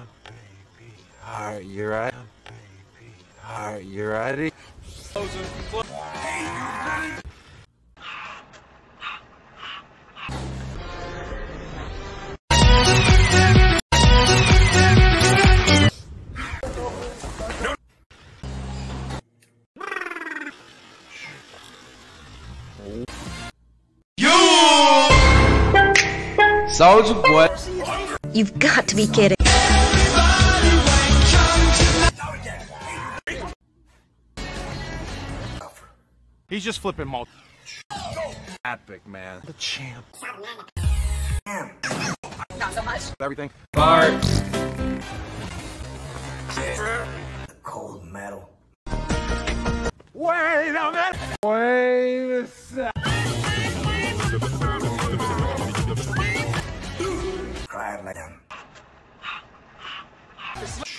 Alright, you ready? Alright, you ready? Soldier boy. You've got to be kidding. He's just flipping multi. Epic, man. The champ. Not so much. Everything. Bart. The cold metal. Wait a minute. Wait a sec. Cry like them.